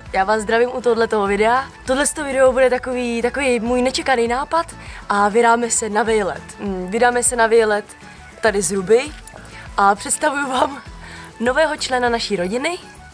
Já vás zdravím u tohletoho videa. Tohleto video bude takový můj nečekaný nápad a vydáme se na výlet. Vydáme se na výlet tady z Ruby a představuju vám nového člena naší rodiny,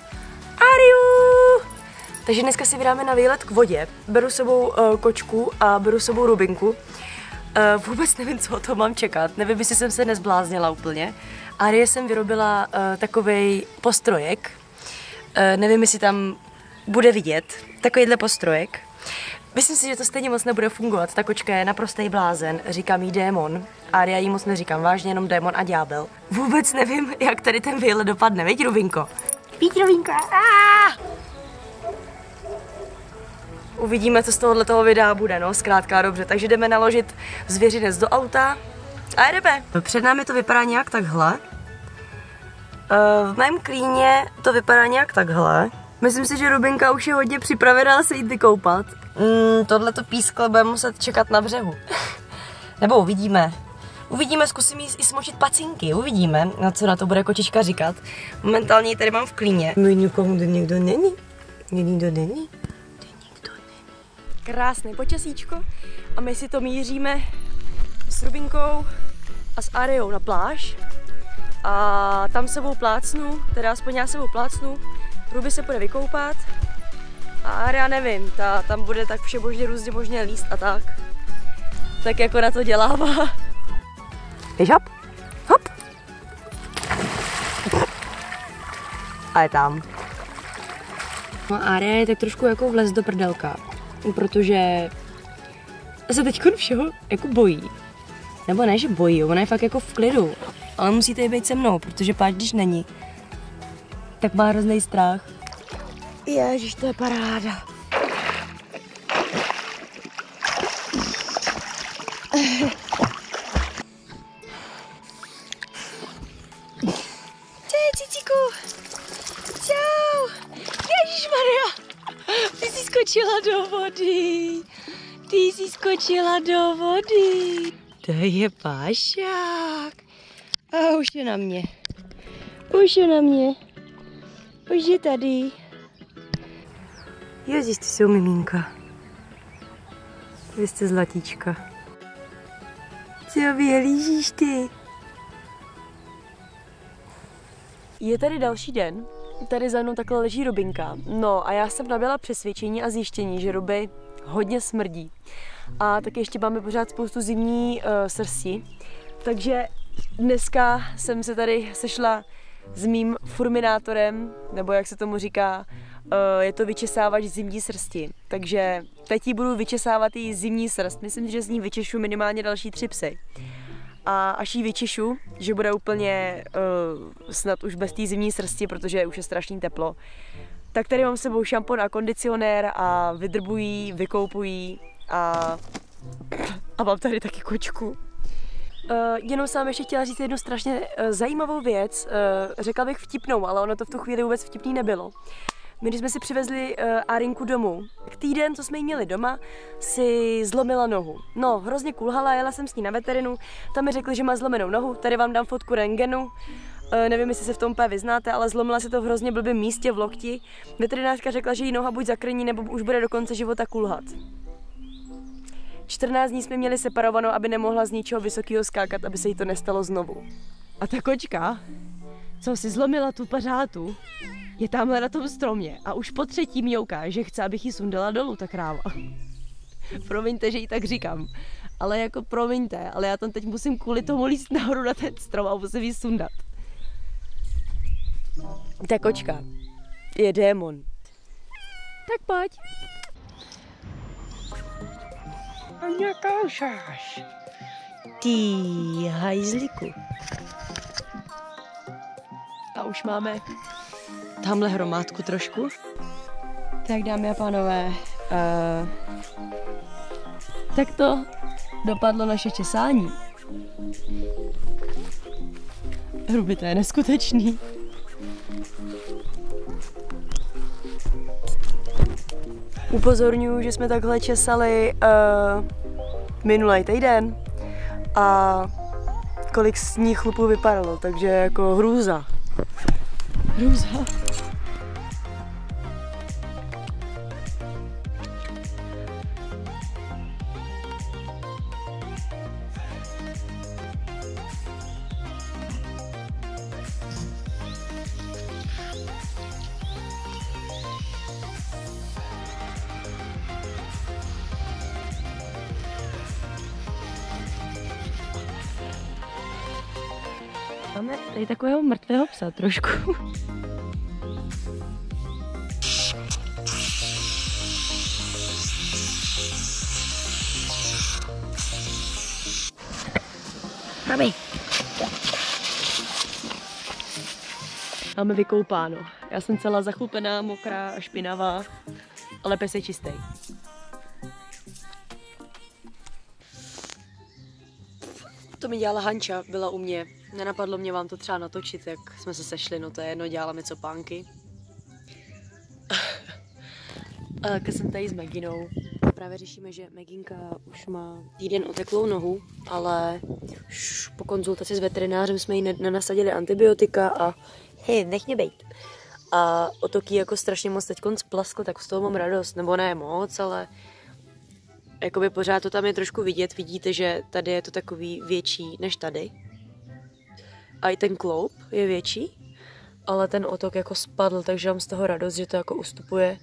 Ariu! Takže dneska si vydáme na výlet k vodě. Beru sebou kočku a beru sebou Rubinku. Vůbec nevím, co o tom mám čekat. Nevím, jestli jsem se nezbláznila úplně. Arie jsem vyrobila takovej postrojek. Nevím, jestli tam bude vidět. Takovýhle postrojek. Myslím si, že to stejně moc nebude fungovat. Ta kočka je naprostý blázen. Říkám jí démon. Aria jí moc neříkám. Vážně jenom démon a ďábel. Vůbec nevím, jak tady ten výlet dopadne. Viď, Rubinko? Viď, Rubinko? Uvidíme, co z tohoto videa bude, no, zkrátka dobře. Takže jdeme naložit zvěřinec do auta a jdeme. Před námi to vypadá nějak takhle. V mém klíně to vypadá nějak takhle. Myslím si, že Rubinka už je hodně připravená se jít vykoupat. Tohleto pískle bude muset čekat na břehu. Nebo uvidíme. Uvidíme, zkusím jí i smočit pacinky, uvidíme, na co na to bude kočička říkat. Momentálně ji tady mám v klíně. No nikomu nikdo není. Nikdo není. Krásné počasíčko a my si to míříme s Rubinkou a s Ariou na pláž a tam sebou plácnu, teda aspoň já sebou plácnu, Ruby se půjde vykoupat a Aria nevím, ta tam bude tak všebožně různě možně líst a tak. Tak jako na to dělává. Běž hop, hop. A je tam. No a Aria je tak trošku jako vlez do prdelka. Protože se teďkon všeho jako bojí. Nebo ne, že bojí, ona je fakt jako v klidu. Ale musíte jí být se mnou, protože páč, když není, tak má hrozný strach. Ježiš, to je paráda. Čau, cicíku. Čau. Ježišmarja. Ty jsi skočila do vody. Ty jsi skočila do vody. To je pášák. A už je na mě. Už je na mě. Už je tady. Ježiš, ty jsou miminka. Vy jste zlatíčka. Co vyhlížíš ty? Je tady další den. Tady za mnou takhle leží Rubinka. No a já jsem nabyla přesvědčení a zjištění, že Ruby hodně smrdí. A taky ještě máme pořád spoustu zimní srsti. Takže dneska jsem se tady sešla s mým furminátorem, nebo jak se tomu říká, je to vyčesávač zimní srsti. Takže teď jí budu vyčesávat její zimní srst. Myslím, že z ní vyčešu minimálně další 3 psy. A až ji vyčišu, že bude úplně snad už bez té zimní srsti, protože už je strašný teplo, tak tady mám s sebou šampon a kondicionér a vydrbují, vykoupují a mám tady taky kočku. Jenom jsem vám ještě chtěla říct jednu strašně zajímavou věc, řekla bych vtipnou, ale ono to v tu chvíli vůbec vtipný nebylo. My, když jsme si přivezli Arinku domů, tak týden, co jsme jí měli doma, si zlomila nohu. No, hrozně kulhala, jela jsem s ní na veterinu, tam mi řekli, že má zlomenou nohu, tady vám dám fotku rentgenu. Nevím, jestli se v tom úplně vyznáte, ale zlomila se to v hrozně blbém místě v lokti. Veterinářka řekla, že jí noha buď zakrní, nebo už bude do konce života kulhat. 14 dní jsme měli separovanou, aby nemohla z ničeho vysokého skákat, aby se jí to nestalo znovu. A ta kočka, co si zlomila tu pařátu, je tamhle na tom stromě a už po 3. mňouká, že chce, abych ji sundala dolů, ta kráva. Promiňte, že jí tak říkám, ale jako promiňte, ale já tam teď musím kvůli tomu líst nahoru na ten strom a musím ji sundat. Ta kočka je démon. Tak pojď. A mě koušáš. Ty hajzliku. A už máme tamhle hromádku trošku. Tak dámy a pánové, tak to dopadlo naše česání. Ruby, to je neskutečný. Upozorňuji, že jsme takhle česali minulý týden a kolik z ní chlupů vypadalo, takže jako hrůza. Hrůza. Máme tady takového mrtvého psa trošku. Mami. Máme vykoupáno. Já jsem celá zachlupená, mokrá a špinavá, ale pes je čistý. To mi dělala Hanča, byla u mě. Nenapadlo mě vám to třeba natočit, jak jsme se sešli, no to je jedno, dělala mi copánky. Když jsem tady s Meginou. Právě řešíme, že Meginka už má týden oteklou nohu, ale už po konzultaci s veterinářem jsme jí nenasadili antibiotika a hej, nech mě bejt. A otok jí jako strašně moc teďkon splaskl, tak z toho mám radost, nebo ne moc, ale jakoby pořád to tam je trošku vidět, vidíte, že tady je to takový větší než tady. A i ten kloup je větší, ale ten otok jako spadl, takže mám z toho radost, že to jako ustupuje.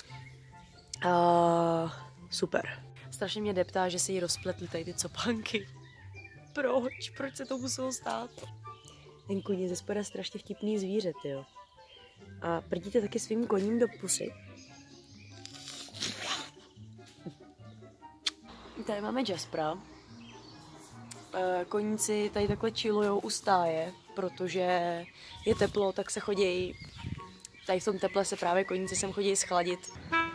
A super. Strašně mě deptá, že si jí rozpletli tady ty copánky. Proč? Proč se to muselo stát? Ten kůň je ze spoda strašně vtipný zvíře, jo. A prdíte taky svým koním do pusy. Tady máme Jaspera. Koníci tady takhle chillujou u stáje, protože je teplo, tak se chodí. Tady v tom teple se právě koníci sem chodí schladit.